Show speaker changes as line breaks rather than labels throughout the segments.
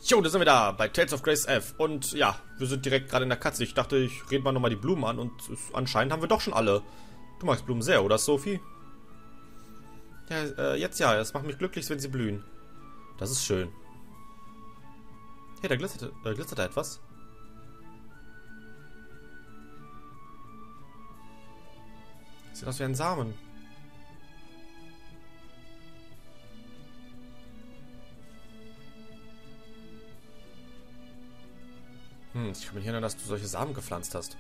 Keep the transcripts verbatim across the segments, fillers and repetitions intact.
Jo, da sind wir da bei Tales of Grace F. Und ja, wir sind direkt gerade in der Katze. Ich dachte, ich rede mal nochmal die Blumen an. Und es, anscheinend haben wir doch schon alle. Du magst Blumen sehr, oder Sophie? Ja, äh, jetzt ja. Es macht mich glücklich, wenn sie blühen. Das ist schön. Hey, da glitzert, äh, glitzert da etwas. Sieht aus wie ein Samen. Hm, ich kann mich erinnern, dass du solche Samen gepflanzt hast.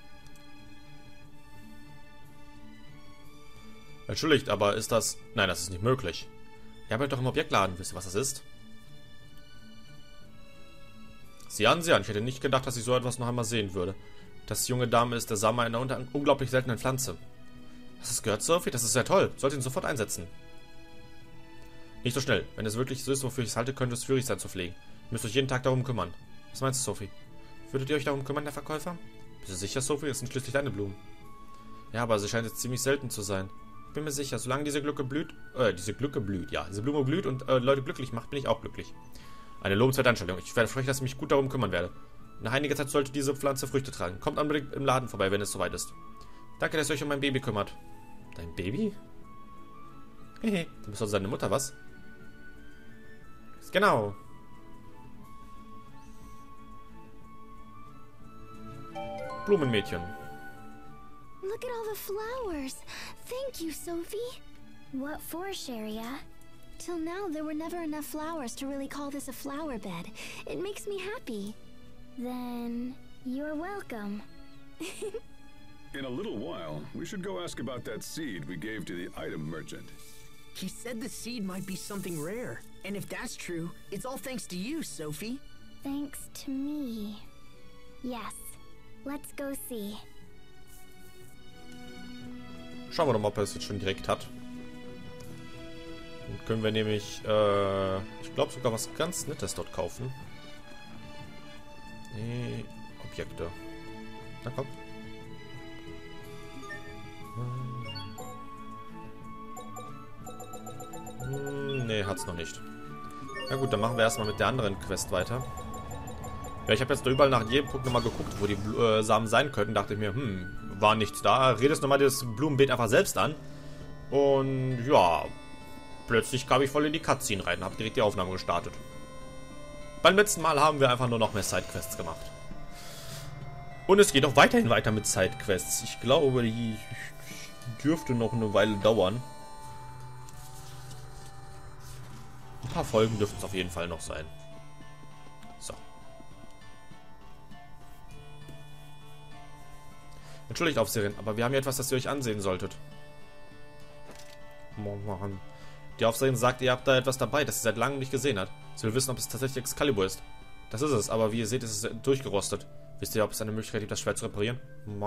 Entschuldigt, aber ist das... Nein, das ist nicht möglich. Ihr arbeitet doch im Objektladen. Wisst ihr, was das ist? Sieh an, sieh an. Ich hätte nicht gedacht, dass ich so etwas noch einmal sehen würde. Das junge Dame ist der Samen einer unter unglaublich seltenen Pflanze. Hast du es gehört, Sophie? Das ist sehr toll. Sollte ihn sofort einsetzen. Nicht so schnell. Wenn es wirklich so ist, wofür ich es halte, könnte es schwierig sein zu pflegen. Ihr müsst euch jeden Tag darum kümmern. Was meinst du, Sophie? Würdet ihr euch darum kümmern, der Verkäufer? Bist du sicher, Sophie? Es sind schließlich deine Blumen. Ja, aber sie scheint jetzt ziemlich selten zu sein. Ich bin mir sicher, solange diese Glücke blüht, äh, diese Glücke blüht, ja, diese Blume blüht und äh, Leute glücklich macht, bin ich auch glücklich. Eine lobenswerte Anstellung. Ich werde versprechen, dass ich mich gut darum kümmern werde. Nach einiger Zeit sollte diese Pflanze Früchte tragen. Kommt unbedingt im Laden vorbei, wenn es soweit ist. Danke, dass ihr euch um mein Baby kümmert. Dein Baby? Hehe, du bist also seine Mutter, was? Genau. Blumenmädchen.
Look at all the flowers. Thank you, Sophie. What for, Sharia? Till now, there were never enough flowers to really call this a flower bed. It makes me happy. Then, you're welcome.
In a little while, we should go ask about that seed we gave to the item merchant.
He said the seed might be something rare. And if that's true, it's all thanks to you, Sophie.
Thanks to me. Yes. Let's go see.
Schauen wir doch mal, ob er es jetzt schon direkt hat. Dann können wir nämlich, äh, ich glaube sogar was ganz Nettes dort kaufen. Nee, Objekte. Na komm. Hm, nee, hat's noch nicht. Na gut, dann machen wir erstmal mit der anderen Quest weiter. Ja, ich habe jetzt überall nach jedem Punkt nochmal geguckt, wo die äh, Samen sein könnten. Dachte ich mir, hm, war nichts da. Redest nochmal das Blumenbeet einfach selbst an. Und ja, plötzlich kam ich voll in die Cutscene rein. Habe direkt die Aufnahme gestartet. Beim letzten Mal haben wir einfach nur noch mehr Sidequests gemacht. Und es geht auch weiterhin weiter mit Sidequests. Ich glaube, die dürfte noch eine Weile dauern. Ein paar Folgen dürften es auf jeden Fall noch sein. So. Entschuldigt, Aufseherin, aber wir haben hier etwas, das ihr euch ansehen solltet. Die Aufseherin sagt, ihr habt da etwas dabei, das sie seit langem nicht gesehen hat. Sie will wissen, ob es tatsächlich Excalibur ist. Das ist es, aber wie ihr seht, ist es durchgerostet. Wisst ihr, ob es eine Möglichkeit gibt, das Schwert zu reparieren?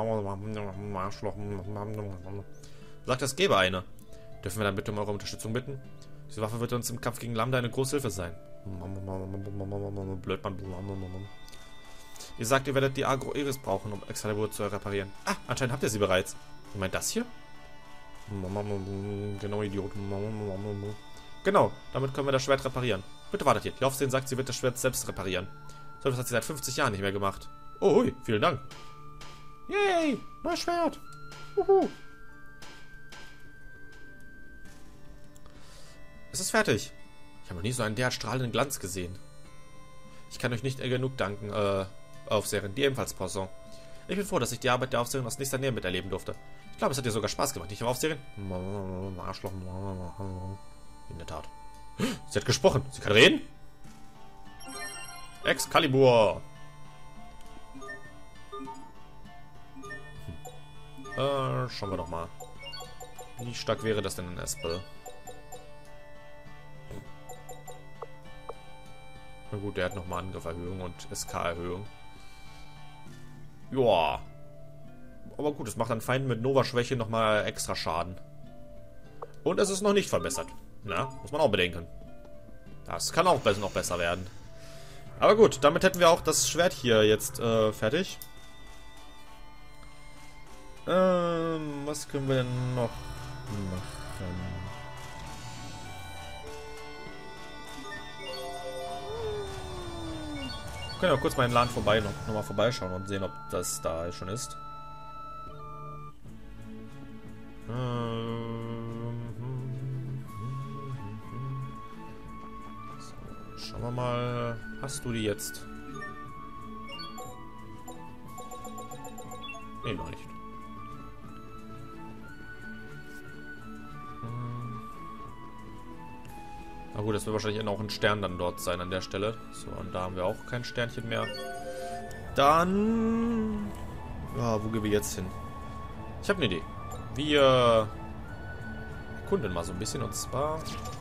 Sagt, es gäbe eine. Dürfen wir dann bitte um eure Unterstützung bitten? Diese Waffe wird uns im Kampf gegen Lambda eine große Hilfe sein. Blödmann. Ihr sagt, ihr werdet die Agro Iris brauchen, um Excalibur zu reparieren. Ah, anscheinend habt ihr sie bereits. Ihr meint das hier? Genau, Idiot. Genau, damit können wir das Schwert reparieren. Bitte wartet hier. Die Aufsehen sagt, sie wird das Schwert selbst reparieren. So etwas hat sie seit fünfzig Jahren nicht mehr gemacht. Oh, hui, vielen Dank. Yay, neues Schwert. Uhu. Es ist fertig. Ich habe noch nie so einen derart strahlenden Glanz gesehen. Ich kann euch nicht genug danken, äh, Aufseherin, die ebenfalls Poisson. Ich bin froh, dass ich die Arbeit der Aufseherin aus nächster Nähe miterleben durfte. Ich glaube, es hat dir sogar Spaß gemacht, nicht wahr, Aufseherin? Arschloch. In der Tat. Sie hat gesprochen. Sie kann reden? Excalibur. Hm. Äh, schauen wir doch mal. Wie stark wäre das denn in Espel? Na gut, der hat nochmal Angriff-Erhöhung und S K-Erhöhung. Joa. Aber gut, es macht an Feinden mit Nova-Schwäche nochmal extra Schaden. Und es ist noch nicht verbessert. Na, muss man auch bedenken. Das kann auch noch besser werden. Aber gut, damit hätten wir auch das Schwert hier jetzt äh, fertig. Ähm, was können wir denn noch machen? können ja kurz mal in den Laden vorbei, noch, noch mal vorbeischauen und sehen, ob das da schon ist. So, schauen wir mal. Hast du die jetzt? Nee, noch nicht. Na gut, das wird wahrscheinlich auch ein Stern dann dort sein an der Stelle. So, und da haben wir auch kein Sternchen mehr. Dann... Ja, wo gehen wir jetzt hin? Ich habe eine Idee. Wir erkunden mal so ein bisschen, und zwar...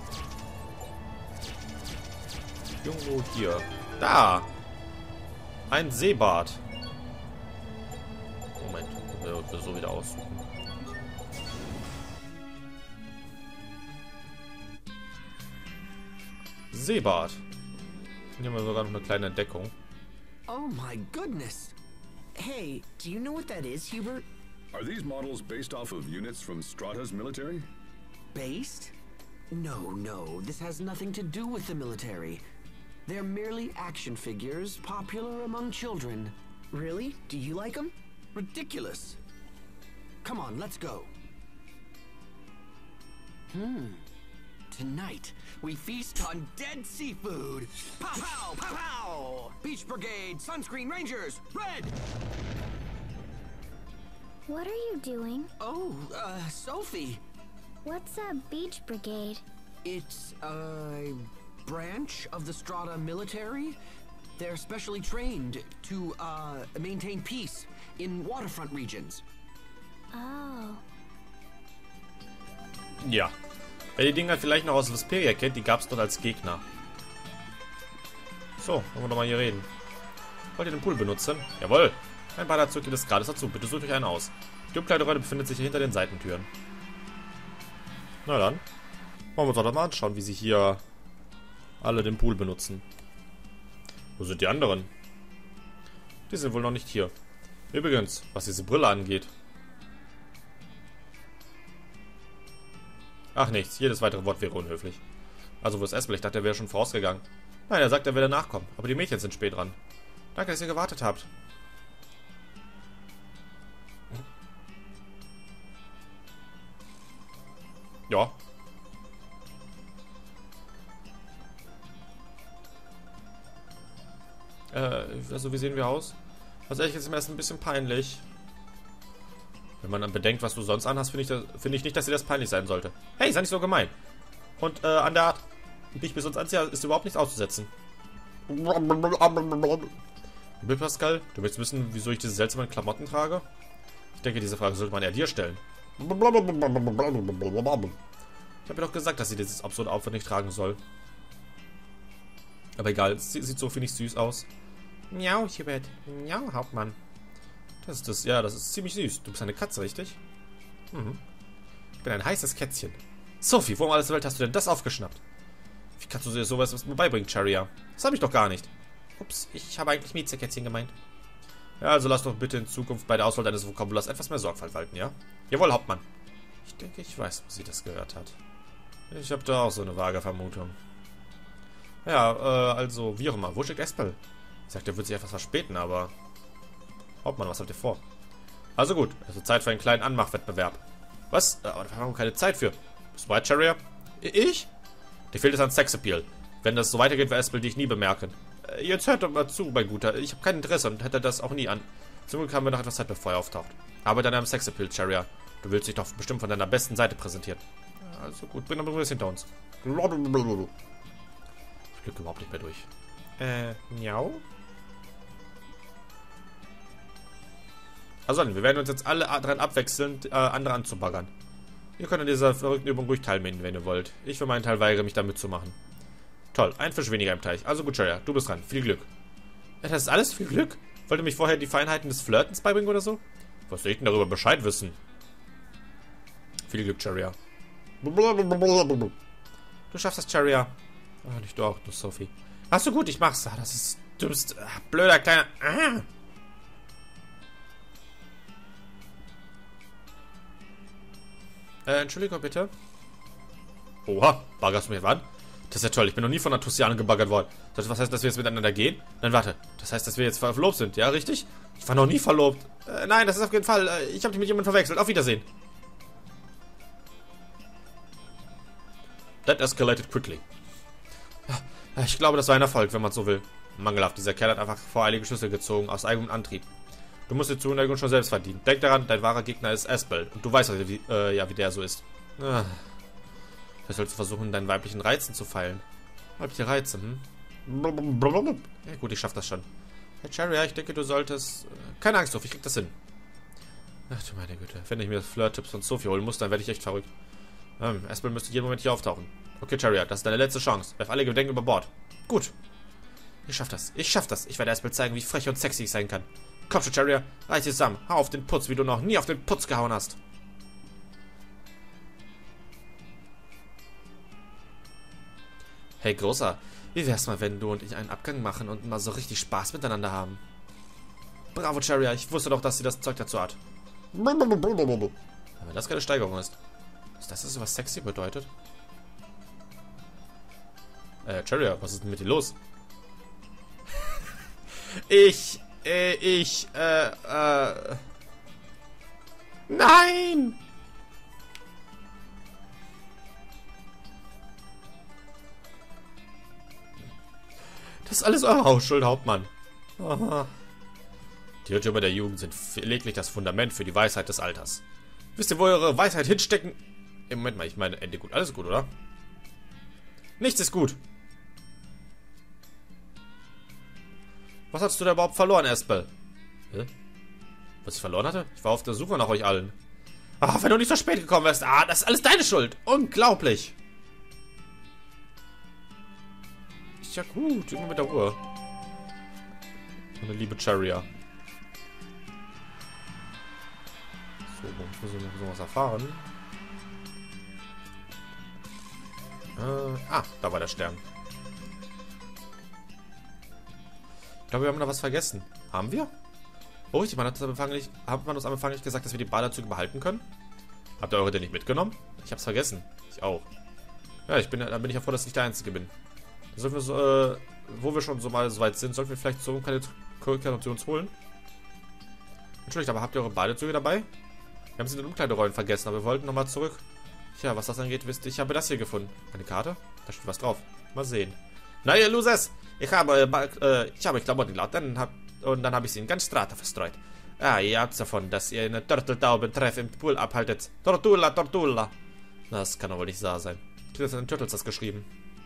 Irgendwo hier. Da! Ein Seebad. Moment, wir, wir so wieder aussuchen. Seebad. Hier haben wir sogar noch eine kleine Entdeckung.
Oh my goodness. Hey, do you know what that is, Hubert?
Are these models based off of units from Strata's military?
Based? No, no, this has nothing to do with the military. They're merely action figures popular among children. Really? Do you like them? Ridiculous. Come on, let's go. Hmm. Tonight, we feast on dead seafood. Pow, pow, pow, pow! Beach Brigade, Sunscreen Rangers, red!
What are you doing?
Oh, uh, Sophie.
What's a beach brigade?
It's a branch of the Strata military. They're specially trained to, uh, maintain peace in waterfront regions.
Oh.
Ja. Wer die Dinger vielleicht noch aus Vesperia kennt, die gab es dort als Gegner. So, wollen wir doch mal hier reden. Wollt ihr den Pool benutzen? Jawohl. Ein Badeanzug geht es gratis dazu. Bitte sucht euch einen aus. Die Umkleideräume befindet sich hinter den Seitentüren. Na dann. Wollen wir uns doch mal anschauen, wie sie hier alle den Pool benutzen. Wo sind die anderen? Die sind wohl noch nicht hier. Übrigens, was diese Brille angeht. Ach nichts, jedes weitere Wort wäre unhöflich. Also wo ist Espel? Ich dachte, er wäre schon vorausgegangen. Nein, er sagt, er will danach kommen. Aber die Mädchen sind spät dran. Danke, dass ihr gewartet habt. Ja. Äh, also wie sehen wir aus? Also ehrlich, ist mir erst ein bisschen peinlich. Wenn man dann bedenkt, was du sonst anhast, finde ich, das, find ich nicht, dass dir das peinlich sein sollte. Hey, sei nicht so gemein. Und äh, an der Art, wie ich mir sonst anziehe, ist überhaupt nichts auszusetzen. Bill Pascal, du willst wissen, wieso ich diese seltsamen Klamotten trage? Ich denke, diese Frage sollte man eher dir stellen. Ich habe mir doch gesagt, dass sie dieses absurde Outfit nicht tragen soll. Aber egal, es sieht so, finde ich, süß aus. Miau, Hubert. Miau, Hauptmann. Das ist das, ja, das ist ziemlich süß. Du bist eine Katze, richtig? Mhm. Ich bin ein heißes Kätzchen. Sophie, wo um alles der Welt hast du denn das aufgeschnappt? Wie kannst du dir sowas was mir beibringen, Charia? Das habe ich doch gar nicht. Ups, ich habe eigentlich Miezekätzchen gemeint. Ja, also lass doch bitte in Zukunft bei der Auswahl deines Vokabulars etwas mehr Sorgfalt walten, ja? Jawohl, Hauptmann. Ich denke, ich weiß, wo sie das gehört hat. Ich habe da auch so eine vage Vermutung. Ja, äh, also, wie auch immer. Wo steckt Espel? Ich sagte, er wird sich etwas verspäten, aber... Hauptmann, was habt ihr vor? Also gut, es wird Zeit für einen kleinen Anmachwettbewerb. Was? Aber da haben wir keine Zeit für. Bist du bereit, Charia? Ich? Dir fehlt es an Sexappeal. Wenn das so weitergeht, wird Espel dich nie bemerken. Äh, jetzt hört doch mal zu, mein Guter. Ich habe kein Interesse und hätte das auch nie an. Zum Glück haben wir noch etwas Zeit, bevor er auftaucht. Aber dann am Sexappeal, Charia. Du willst dich doch bestimmt von deiner besten Seite präsentieren. Also gut, bring doch mal hinter uns. Ich blick überhaupt nicht mehr durch. Äh, miau? Also, wir werden uns jetzt alle dran abwechseln, äh, andere anzubaggern. Ihr könnt an dieser verrückten Übung ruhig teilnehmen, wenn ihr wollt. Ich für meinen Teil weigere mich, da mitzumachen. Toll, ein Fisch weniger im Teich. Also gut, Charia, du bist dran. Viel Glück. Ja, das ist alles viel Glück? Wollt ihr mich vorher die Feinheiten des Flirtens beibringen oder so? Was soll ich denn darüber Bescheid wissen? Viel Glück, Charia. Du schaffst das, Charia. Oh, nicht du auch, du Sophie. Ach so, gut, ich mach's. Das ist dümmst. Blöder kleiner... Ah. Äh, Entschuldigung, bitte. Oha, baggerst du mich an? Das ist ja toll, ich bin noch nie von einer Tussianer gebaggert worden. Was heißt, dass wir jetzt miteinander gehen? Dann warte. Das heißt, dass wir jetzt verlobt sind. Ja, richtig? Ich war noch nie verlobt. Äh, nein, das ist auf jeden Fall. Äh, ich habe dich mit jemandem verwechselt. Auf Wiedersehen. That escalated quickly. Ich glaube, das war ein Erfolg, wenn man so will. Mangelhaft. Dieser Kerl hat einfach voreilige Schlüsse gezogen, aus eigenem Antrieb. Du musst die Zuneigung schon selbst verdienen. Denk daran, dein wahrer Gegner ist Aspel. Und du weißt, wie, äh, ja, wie der so ist. Ah. Vielleicht sollst du versuchen, deinen weiblichen Reizen zu feilen. Weibliche Reize, hm? Ja, gut, ich schaff das schon. Hey, Cherry, ich denke, du solltest... Keine Angst, Sophie, ich krieg das hin. Ach du meine Güte. Wenn ich mir Flirt-Tipps von Sophie holen muss, dann werde ich echt verrückt. Ähm, Aspel müsste jeden Moment hier auftauchen. Okay, Cherry, das ist deine letzte Chance. Werf alle Gedenken über Bord. Gut. Ich schaff das. Ich schaff das. Ich werde Aspel zeigen, wie frech und sexy ich sein kann. Komm schon, Cherry, reiß dich zusammen. Hau auf den Putz, wie du noch nie auf den Putz gehauen hast. Hey, Großer. Wie wär's mal, wenn du und ich einen Abgang machen und mal so richtig Spaß miteinander haben? Bravo, Cherry, ich wusste doch, dass sie das Zeug dazu hat. Wenn das keine Steigerung ist. Ist das das, was sexy bedeutet? Äh, Cherry, was ist denn mit dir los? ich, äh, ich, äh, äh... Nein! Das ist alles eure Hausschuld, Hauptmann. Aha. Die Irrtümer der Jugend sind lediglich das Fundament für die Weisheit des Alters. Wisst ihr, wo eure Weisheit hinstecken? Im Moment mal, ich meine, Ende gut. Alles ist gut, oder? Nichts ist gut. Was hast du da überhaupt verloren, Aspel? Hä? Was ich verloren hatte? Ich war auf der Suche nach euch allen. Ach, wenn du nicht so spät gekommen wärst. Ah, das ist alles deine Schuld. Unglaublich. Ist ja gut. Immer mit der Ruhe. Meine liebe Cherry. So, ich muss noch was erfahren. Äh, ah, da war der Stern. Ich glaube, wir haben da was vergessen. Haben wir? Oh, richtig, man hat, das am Anfang nicht, hat man uns am Anfang nicht gesagt, dass wir die Badeanzüge behalten können? Habt ihr eure denn nicht mitgenommen? Ich hab's vergessen. Ich auch. Ja, ich bin, dann bin ich ja froh, dass ich nicht der Einzige bin. Da sollten wir so, äh, wo wir schon so mal so weit sind, sollten wir vielleicht so keine Korrektur zu uns holen. Entschuldigt, aber habt ihr eure Badeanzüge dabei? Wir haben sie in den Umkleideräumen vergessen, aber wir wollten nochmal zurück. Tja, was das angeht, wisst ihr, ich habe das hier gefunden. Eine Karte? Da steht was drauf. Mal sehen. Na, ihr Losers! Ich habe, äh, ich habe Klamotten geklaut, dann hab, und dann habe ich sie in ganz Strata verstreut. Ah, ihr habt's davon, dass ihr eine Turteltauben-Treff im Pool abhaltet. Tortula, Tortula. Das kann doch wohl nicht wahr sein. Ich habe in Turtles das geschrieben.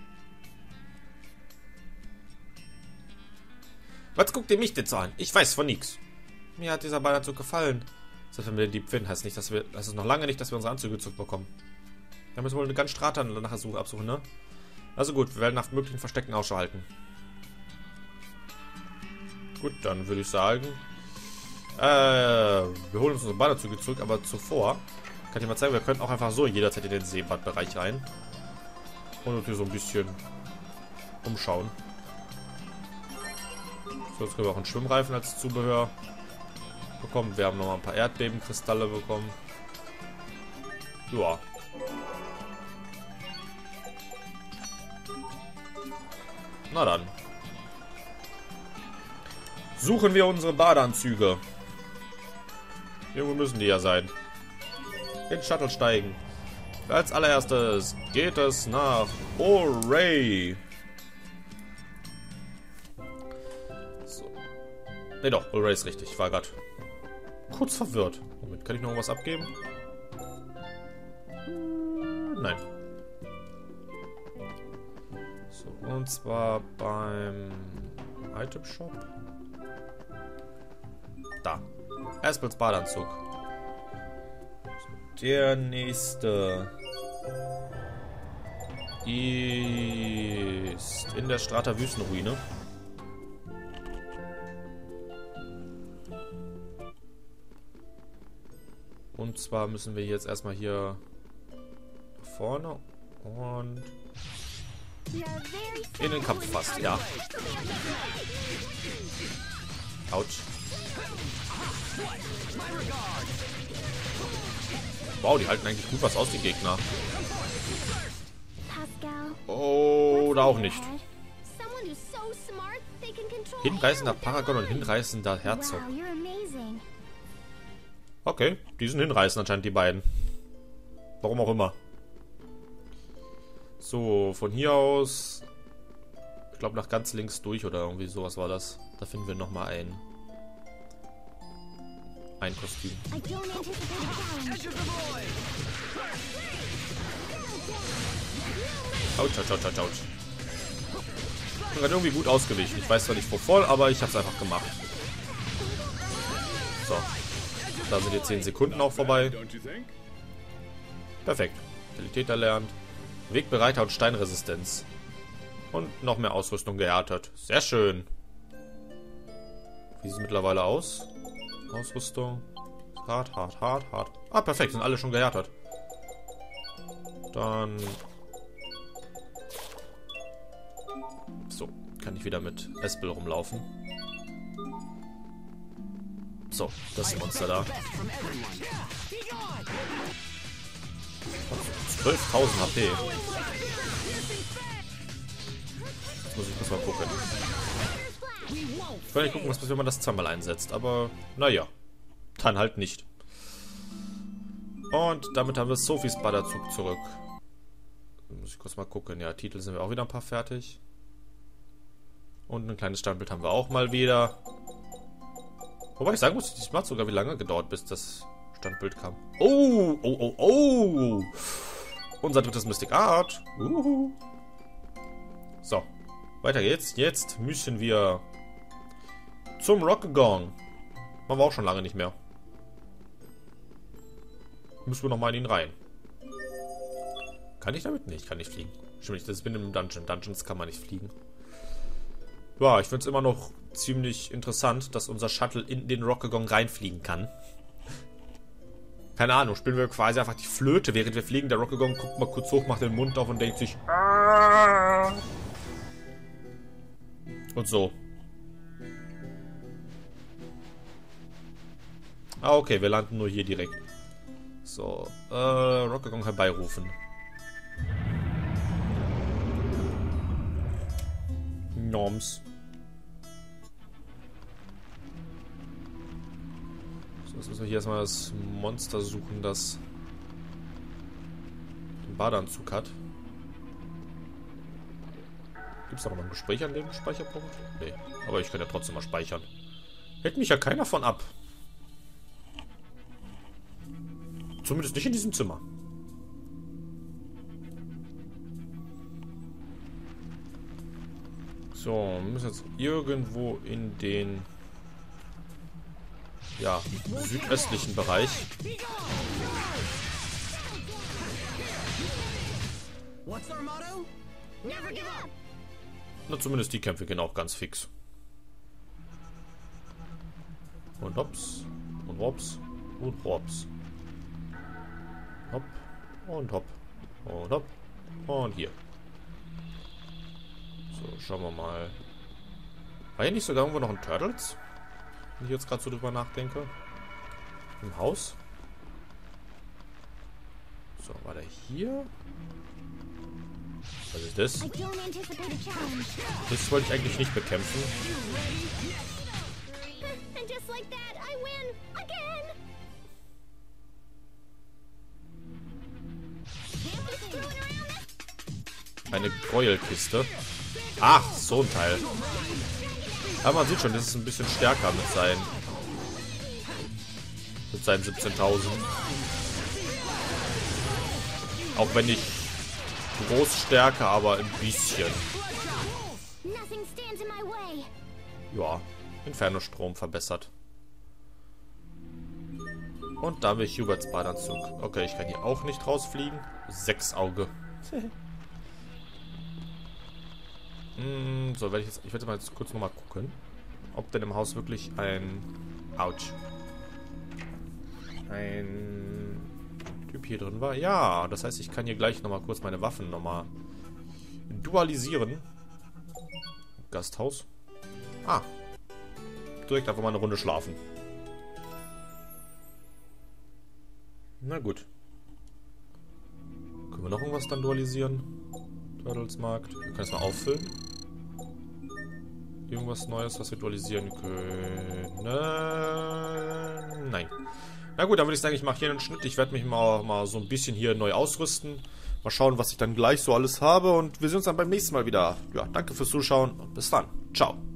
Was guckt ihr mich denn so an? Ich weiß von nichts. Mir hat dieser Badeanzug gefallen. Selbst wenn wir den Dieb finden, heißt nicht, dass wir, das ist noch lange nicht, dass wir unsere Anzüge zurückbekommen. Da müssen wir wohl eine ganz Strata nachher suchen, absuchen, ne? Also gut, wir werden nach möglichen Verstecken Ausschau halten. Gut, dann würde ich sagen, äh, wir holen uns unsere Badeanzüge zurück, aber zuvor kann ich mal zeigen, wir können auch einfach so jederzeit in den Seebadbereich rein und uns hier so ein bisschen umschauen. So, jetzt können wir auch einen Schwimmreifen als Zubehör bekommen. Wir haben noch mal ein paar Erdbebenkristalle bekommen. Ja. Na dann. Suchen wir unsere Badeanzüge. Irgendwo müssen die ja sein. In den Shuttle steigen. Als allererstes geht es nach Ouray. So. Ne doch, Ouray ist richtig. Ich war gerade kurz verwirrt. Moment, kann ich noch irgendwas abgeben? Nein. So, und zwar beim Item Shop. Da. Aspels Badeanzug. So, der nächste ist in der Strata Wüstenruine. Und zwar müssen wir jetzt erstmal hier vorne und in den Kampf fast, ja. Autsch. Wow, die halten eigentlich gut was aus, die Gegner. Oder auch nicht. Hinreißender Paragon und hinreißender Herzog. Okay, die sind hinreißend anscheinend, die beiden. Warum auch immer. So, von hier aus... Ich glaube nach ganz links durch oder irgendwie sowas war das. Da finden wir nochmal ein... Ein Kostüm. Autsch, autsch, autsch, autsch. Ich bin gerade irgendwie gut ausgewichen. Ich weiß zwar nicht wovon, aber ich habe es einfach gemacht. So. Da sind die zehn Sekunden auch vorbei. Perfekt. Qualität erlernt. Wegbereiter und Steinresistenz. Und noch mehr Ausrüstung gehärtet. Sehr schön. Wie sieht es mittlerweile aus? Ausrüstung. Hart, hart, hart, hart. Ah, perfekt. Sind alle schon gehärtet. Dann... So. Kann ich wieder mit Espel rumlaufen. So. Das ist ein Monster da. zwölftausend H P. Jetzt muss ich kurz mal gucken. Ich kann nicht gucken, was passiert, wenn man das zweimal einsetzt. Aber, naja. Dann halt nicht. Und damit haben wir Sophies Baderzug zurück. Muss ich kurz mal gucken. Ja, Titel sind wir auch wieder ein paar fertig. Und ein kleines Standbild haben wir auch mal wieder. Wobei ich sagen muss, diesmal hat sogar wie lange gedauert, bis das Standbild kam. Oh, oh, oh, oh. Unser drittes Mystic Art. Uhu. So, weiter geht's. Jetzt müssen wir zum Rockagong. Machen wir auch schon lange nicht mehr. Müssen wir nochmal in ihn rein. Kann ich damit? Nee, ich kann nicht fliegen. Stimmt nicht, das bin im Dungeon. Dungeons kann man nicht fliegen. Ja, ich finde es immer noch ziemlich interessant, dass unser Shuttle in den Rockagong reinfliegen kann. Keine Ahnung, spielen wir quasi einfach die Flöte, während wir fliegen. Der Rockagong guckt mal kurz hoch, macht den Mund auf und denkt sich... Und so. Ah, okay, wir landen nur hier direkt. So, äh, Rockagong herbeirufen. Norms. So, jetzt müssen wir hier erstmal das Monster suchen, das den Badeanzug hat. Gibt es da noch mal ein Gespräch an dem Speicherpunkt? Nee, aber ich kann ja trotzdem mal speichern. Hält mich ja keiner von ab. Zumindest nicht in diesem Zimmer. So, wir müssen jetzt irgendwo in den ja, südöstlichen Bereich. Na, zumindest die Kämpfe gehen auch ganz fix. Und hops. Und hops. Und hops. Hopp. Und hopp. Und hopp. Und hier. So, schauen wir mal. War hier nicht sogar irgendwo noch ein Turtles? Wenn ich jetzt gerade so drüber nachdenke. Im Haus. So, war der hier? Was ist das? Das wollte ich eigentlich nicht bekämpfen. Eine Gräuelkiste. Ach, so ein Teil. Aber man sieht schon, das ist ein bisschen stärker mit seinen mit seinen siebzehntausend. Auch wenn nicht groß stärker, aber ein bisschen. Ja, Inferno-Strom verbessert. Und da haben wir Huberts Badeanzug. Okay, ich kann hier auch nicht rausfliegen. Sechs Auge. So, werde ich jetzt. Ich werde mal jetzt kurz nochmal gucken, ob denn im Haus wirklich ein. Autsch. Ein Typ hier drin war. Ja, das heißt, ich kann hier gleich nochmal kurz meine Waffen nochmal dualisieren. Gasthaus. Ah. Direkt einfach mal eine Runde schlafen. Na gut. Können wir noch irgendwas dann dualisieren? Turtles Markt. Wir können es mal auffüllen. Irgendwas Neues, was wir dualisieren können? Nein. Na gut, dann würde ich sagen, ich mache hier einen Schnitt. Ich werde mich mal, mal so ein bisschen hier neu ausrüsten. Mal schauen, was ich dann gleich so alles habe. Und wir sehen uns dann beim nächsten Mal wieder. Ja, danke fürs Zuschauen und bis dann. Ciao.